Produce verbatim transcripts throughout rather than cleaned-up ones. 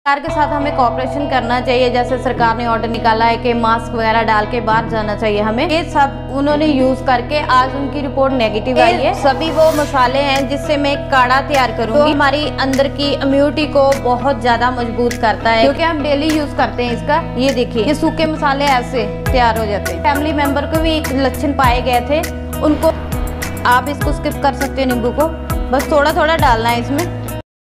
सरकार के साथ हमें कोऑपरेशन करना चाहिए। जैसे सरकार ने ऑर्डर निकाला है कि मास्क वगैरह डाल के बाहर जाना चाहिए हमें, ये सब उन्होंने यूज करके आज उनकी रिपोर्ट नेगेटिव आई है। सभी वो मसाले हैं जिससे मैं काढ़ा तैयार करूंगी, तो हमारी अंदर की इम्यूनिटी को बहुत ज्यादा मजबूत करता है, क्योंकि हम डेली यूज करते हैं इसका। ये देखिए, ये सूखे मसाले ऐसे तैयार हो जाते हैं। फैमिली मेंबर को भी लक्षण पाए गए थे, उनको आप इसको स्किप कर सकते हैं। नींबू को बस थोड़ा थोड़ा डालना है इसमें।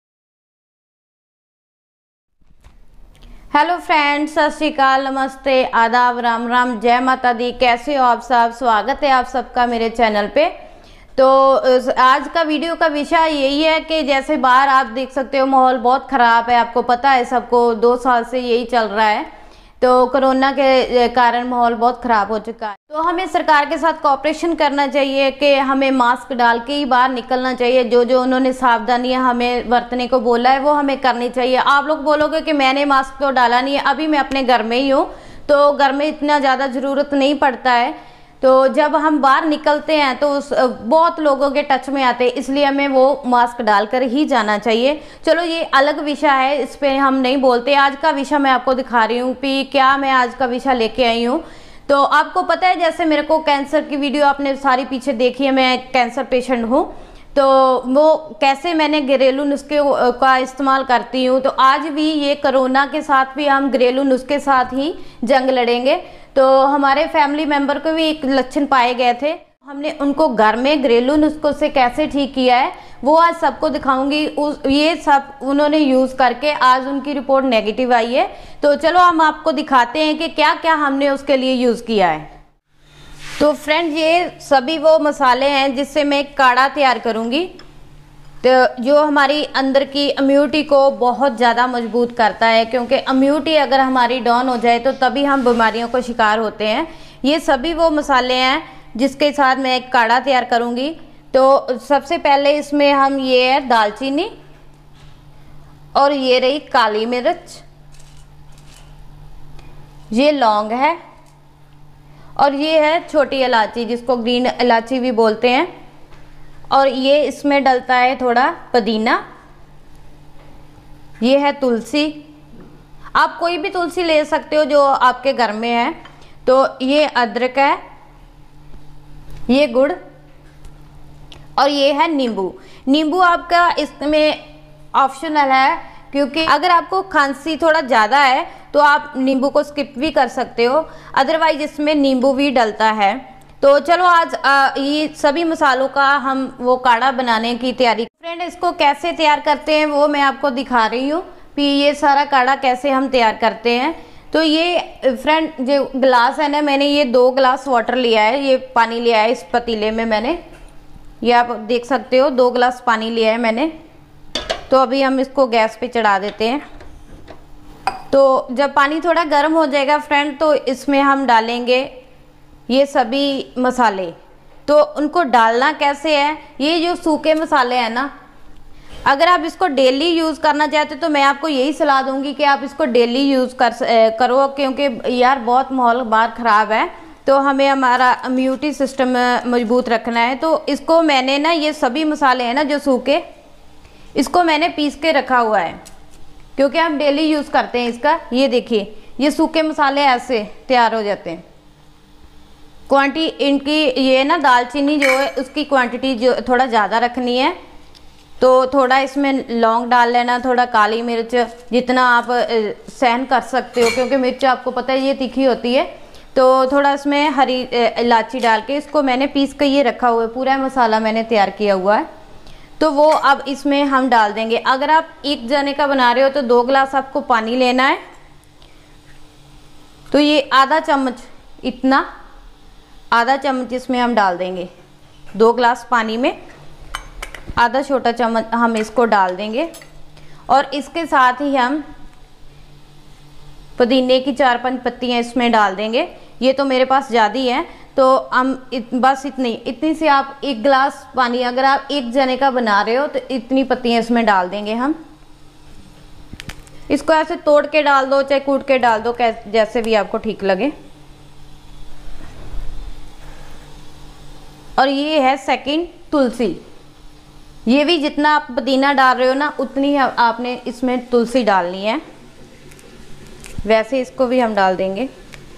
हेलो फ्रेंड्स, सत श्री अकाल, नमस्ते, आदाब, राम राम, जय माता दी। कैसे हो आप सब? स्वागत है आप सबका मेरे चैनल पे। तो आज का वीडियो का विषय यही है कि जैसे बाहर आप देख सकते हो माहौल बहुत ख़राब है, आपको पता है, सबको दो साल से यही चल रहा है। तो कोरोना के कारण माहौल बहुत ख़राब हो चुका है। तो हमें सरकार के साथ कोऑपरेशन करना चाहिए कि हमें मास्क डाल के ही बाहर निकलना चाहिए। जो जो उन्होंने सावधानियां हमें बरतने को बोला है वो हमें करनी चाहिए। आप लोग बोलोगे कि मैंने मास्क तो डाला नहीं है, अभी मैं अपने घर में ही हूँ, तो घर में इतना ज़्यादा ज़रूरत नहीं पड़ता है। तो जब हम बाहर निकलते हैं तो उस बहुत लोगों के टच में आते हैं, इसलिए हमें वो मास्क डालकर ही जाना चाहिए। चलो ये अलग विषय है, इस पे हम नहीं बोलते। आज का विषय मैं आपको दिखा रही हूँ कि क्या मैं आज का विषय लेके आई हूँ। तो आपको पता है, जैसे मेरे को कैंसर की वीडियो आपने सारी पीछे देखी है, मैं कैंसर पेशेंट हूँ, तो वो कैसे मैंने घरेलू नुस्खे का इस्तेमाल करती हूँ। तो आज भी ये कोरोना के साथ भी हम घरेलू नुस्खे साथ ही जंग लड़ेंगे। तो हमारे फैमिली मेंबर को भी एक लक्षण पाए गए थे, हमने उनको घर में घरेलू नुस्खों से कैसे ठीक किया है वो आज सबको दिखाऊंगी। उस ये सब उन्होंने यूज करके आज उनकी रिपोर्ट नेगेटिव आई है। तो चलो हम आपको दिखाते हैं कि क्या क्या हमने उसके लिए यूज किया है। तो फ्रेंड्स, ये सभी वो मसाले हैं जिससे मैं काढ़ा तैयार करूंगी, तो जो हमारी अंदर की इम्यूनिटी को बहुत ज़्यादा मजबूत करता है, क्योंकि इम्यूनिटी अगर हमारी डाउन हो जाए तो तभी हम बीमारियों का शिकार होते हैं। ये सभी वो मसाले हैं जिसके साथ मैं एक काढ़ा तैयार करूंगी। तो सबसे पहले इसमें हम ये है दालचीनी, और ये रही काली मिर्च, ये लौंग है, और ये है छोटी इलायची जिसको ग्रीन इलायची भी बोलते हैं, और ये इसमें डलता है थोड़ा पुदीना, ये है तुलसी। आप कोई भी तुलसी ले सकते हो जो आपके घर में है। तो ये अदरक है, ये गुड़, और ये है नींबू। नींबू आपका इसमें ऑप्शनल है, क्योंकि अगर आपको खांसी थोड़ा ज़्यादा है तो आप नींबू को स्किप भी कर सकते हो, अदरवाइज इसमें नींबू भी डलता है। तो चलो आज आ, ये सभी मसालों का हम वो काढ़ा बनाने की तैयारी। फ्रेंड, इसको कैसे तैयार करते हैं वो मैं आपको दिखा रही हूँ कि ये सारा काढ़ा कैसे हम तैयार करते हैं। तो ये फ्रेंड जो गिलास है ना, मैंने ये दो गिलास वाटर लिया है, ये पानी लिया है इस पतीले में मैंने, ये आप देख सकते हो, दो गिलास पानी लिया है मैंने। तो अभी हम इसको गैस पे चढ़ा देते हैं। तो जब पानी थोड़ा गर्म हो जाएगा फ्रेंड, तो इसमें हम डालेंगे ये सभी मसाले। तो उनको डालना कैसे है, ये जो सूखे मसाले हैं ना, अगर आप इसको डेली यूज़ करना चाहते हो तो मैं आपको यही सलाह दूंगी कि आप इसको डेली यूज़ कर करो, क्योंकि यार बहुत माहौल बाहर ख़राब है, तो हमें हमारा इम्यूनिटी सिस्टम मजबूत रखना है। तो इसको मैंने ना, ये सभी मसाले हैं ना जो सूखे, इसको मैंने पीस के रखा हुआ है, क्योंकि हम डेली यूज़ करते हैं इसका। ये देखिए, ये सूखे मसाले ऐसे तैयार हो जाते हैं। क्वांटिटी इनकी ये ना, दालचीनी जो है उसकी क्वांटिटी जो थोड़ा ज़्यादा रखनी है, तो थोड़ा इसमें लौंग डाल लेना, थोड़ा काली मिर्च जितना आप सहन कर सकते हो, क्योंकि मिर्च आपको पता है ये तीखी होती है। तो थोड़ा इसमें हरी इलायची डाल के इसको मैंने पीस के ये रखा हुआ है, पूरा मसाला मैंने तैयार किया हुआ है। तो वो अब इसमें हम डाल देंगे। अगर आप एक जने का बना रहे हो तो दो गिलास आपको पानी लेना है। तो ये आधा चम्मच, इतना आधा चम्मच इसमें हम डाल देंगे। दो गिलास पानी में आधा छोटा चम्मच हम इसको डाल देंगे, और इसके साथ ही हम पुदीने की चार पांच पत्तियां इसमें डाल देंगे। ये तो मेरे पास ज़्यादा है, तो हम इत, बस इतनी इतनी से आप एक गिलास पानी, अगर आप एक जने का बना रहे हो तो इतनी पत्तियां इसमें डाल देंगे हम। इसको ऐसे तोड़ के डाल दो, चाहे कूट के डाल दो, जैसे भी आपको ठीक लगे। और ये है सेकंड तुलसी, ये भी जितना आप पुदीना डाल रहे हो ना, उतनी आपने इसमें तुलसी डालनी है। वैसे इसको भी हम डाल देंगे।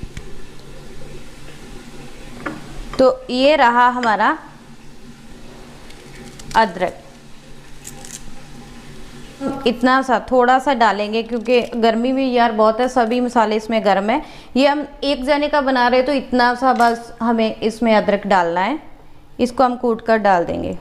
तो ये रहा हमारा अदरक, इतना सा थोड़ा सा डालेंगे क्योंकि गर्मी भी यार बहुत है, सभी मसाले इसमें गर्म है। ये हम एक जने का बना रहे हैं तो इतना सा बस हमें इसमें अदरक डालना है। इसको हम कूट कर डाल देंगे।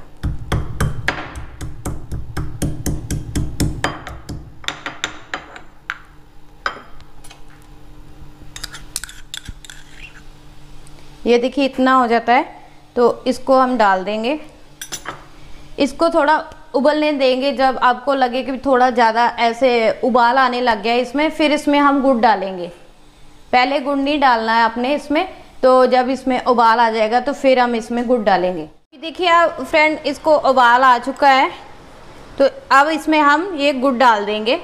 ये देखिए इतना हो जाता है तो इसको हम डाल देंगे। इसको थोड़ा उबलने देंगे। जब आपको लगे कि थोड़ा ज़्यादा ऐसे उबाल आने लग गया इसमें, फिर इसमें हम गुड़ डालेंगे। पहले गुड़ नहीं डालना है आपने इसमें, तो जब इसमें उबाल आ जाएगा तो फिर हम इसमें गुड़ डालेंगे। देखिए आप फ्रेंड, इसको उबाल आ चुका है तो अब इसमें हम ये गुड़ डाल देंगे।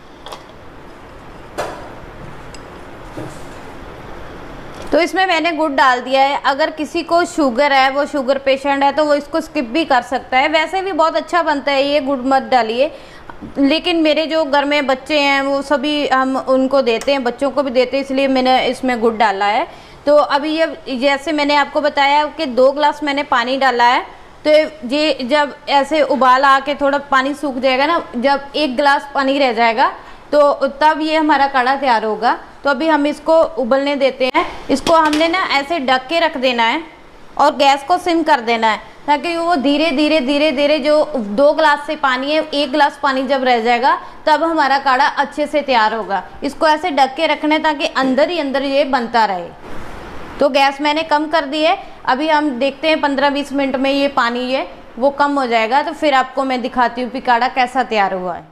तो इसमें मैंने गुड़ डाल दिया है। अगर किसी को शुगर है, वो शुगर पेशेंट है, तो वो इसको स्किप भी कर सकता है। वैसे भी बहुत अच्छा बनता है ये, गुड़ मत डालिए। लेकिन मेरे जो घर में बच्चे हैं वो सभी हम उनको देते हैं, बच्चों को भी देते हैं, इसलिए मैंने इसमें गुड़ डाला है। तो अभी ये जैसे मैंने आपको बताया कि दो ग्लास मैंने पानी डाला है। तो ये जब ऐसे उबाल आके थोड़ा पानी सूख जाएगा ना, जब एक गिलास पानी रह जाएगा तो तब ये हमारा काढ़ा तैयार होगा। तो अभी हम इसको उबलने देते हैं। इसको हमने ना ऐसे ढक के रख देना है और गैस को सिम कर देना है, ताकि वो धीरे धीरे धीरे धीरे जो दो गिलास से पानी है, एक गिलास पानी जब रह जाएगा तब हमारा काढ़ा अच्छे से तैयार होगा। इसको ऐसे ढक के रखना है ताकि अंदर ही अंदर ये बनता रहे। तो गैस मैंने कम कर दी है। अभी हम देखते हैं पंद्रह बीस मिनट में ये पानी है वो कम हो जाएगा, तो फिर आपको मैं दिखाती हूँ कि काढ़ा कैसा तैयार हुआ है।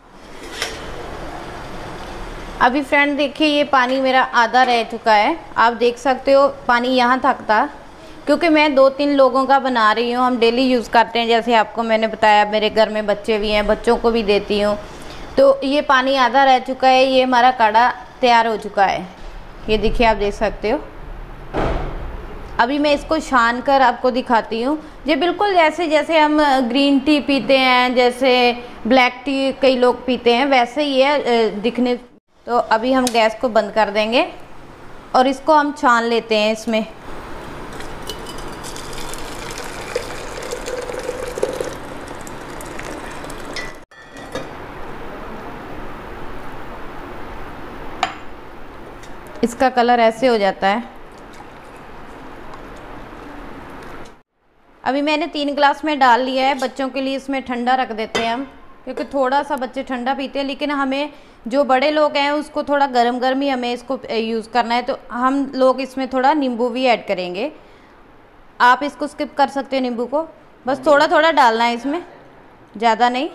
अभी फ्रेंड देखिए ये पानी मेरा आधा रह चुका है। आप देख सकते हो पानी यहाँ तक था, क्योंकि मैं दो तीन लोगों का बना रही हूँ, हम डेली यूज़ करते हैं। जैसे आपको मैंने बताया मेरे घर में बच्चे भी हैं, बच्चों को भी देती हूँ। तो ये पानी आधा रह चुका है, ये हमारा काढ़ा तैयार हो चुका है। ये देखिए आप देख सकते हो। अभी मैं इसको छान कर आपको दिखाती हूँ। ये बिल्कुल जैसे जैसे हम ग्रीन टी पीते हैं, जैसे ब्लैक टी कई लोग पीते हैं, वैसे ही है दिखने। तो अभी हम गैस को बंद कर देंगे और इसको हम छान लेते हैं इसमें। इसका कलर ऐसे हो जाता है। अभी मैंने तीन गिलास में डाल लिया है। बच्चों के लिए इसमें ठंडा रख देते हैं हम, क्योंकि थोड़ा सा बच्चे ठंडा पीते हैं, लेकिन हमें जो बड़े लोग हैं उसको थोड़ा गर्म गर्म ही हमें इसको यूज़ करना है। तो हम लोग इसमें थोड़ा नींबू भी ऐड करेंगे। आप इसको स्किप कर सकते हो नींबू को, बस थोड़ा थोड़ा डालना है इसमें, ज़्यादा नहीं।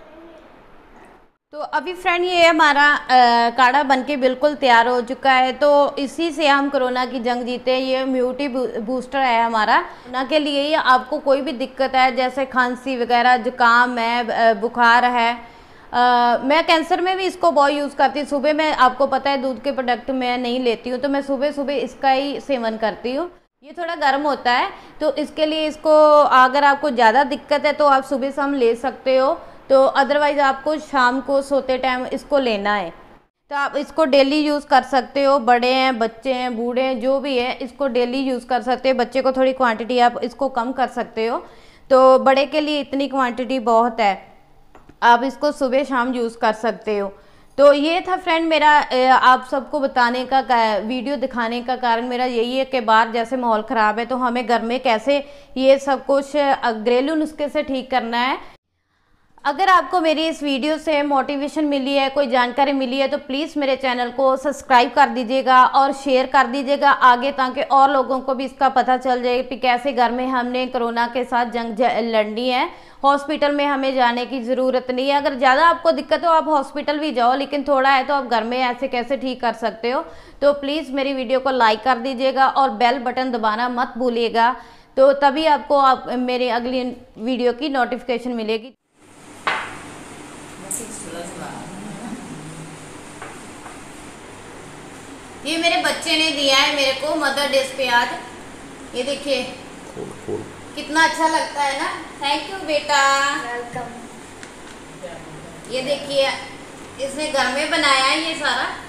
तो अभी फ्रेंड ये हमारा काढ़ा बनके बिल्कुल तैयार हो चुका है। तो इसी से हम कोरोना की जंग जीते हैं। ये इम्यूनिटी बूस्टर है हमारा। कोरोना के लिए ये आपको कोई भी दिक्कत है, जैसे खांसी वगैरह, जुकाम है, बुखार है, आ, मैं कैंसर में भी इसको बहुत यूज़ करती हूँ। सुबह मैं, आपको पता है दूध के प्रोडक्ट मैं नहीं लेती हूँ, तो मैं सुबह सुबह इसका ही सेवन करती हूँ। ये थोड़ा गर्म होता है, तो इसके लिए इसको अगर आपको ज़्यादा दिक्कत है तो आप सुबह शाम ले सकते हो। तो अदरवाइज़ आपको शाम को सोते टाइम इसको लेना है। तो आप इसको डेली यूज़ कर सकते हो। बड़े हैं, बच्चे हैं, बूढ़े हैं, जो भी है इसको डेली यूज़ कर सकते हैं। बच्चे को थोड़ी क्वांटिटी आप इसको कम कर सकते हो, तो बड़े के लिए इतनी क्वांटिटी बहुत है। आप इसको सुबह शाम यूज़ कर सकते हो। तो ये था फ्रेंड मेरा आप सबको बताने का, वीडियो दिखाने का कारण मेरा यही है कि बाहर जैसे माहौल ख़राब है तो हमें घर में कैसे ये सब कुछ घरेलू नुस्खे से ठीक करना है। अगर आपको मेरी इस वीडियो से मोटिवेशन मिली है, कोई जानकारी मिली है, तो प्लीज़ मेरे चैनल को सब्सक्राइब कर दीजिएगा और शेयर कर दीजिएगा आगे, ताकि और लोगों को भी इसका पता चल जाए कि कैसे घर में हमने कोरोना के साथ जंग लड़नी है। हॉस्पिटल में हमें जाने की ज़रूरत नहीं है। अगर ज़्यादा आपको दिक्कत हो आप हॉस्पिटल भी जाओ, लेकिन थोड़ा है तो आप घर में ऐसे कैसे ठीक कर सकते हो। तो प्लीज़ मेरी वीडियो को लाइक कर दीजिएगा और बेल बटन दबाना मत भूलिएगा, तो तभी आपको आप मेरी अगली वीडियो की नोटिफिकेशन मिलेगी। ये मेरे बच्चे ने दिया है मेरे को मदर डे पे आज। ये देखिए कितना अच्छा लगता है ना। थैंक यू बेटा, वेलकम। ये देखिए इसने घर में बनाया है ये सारा।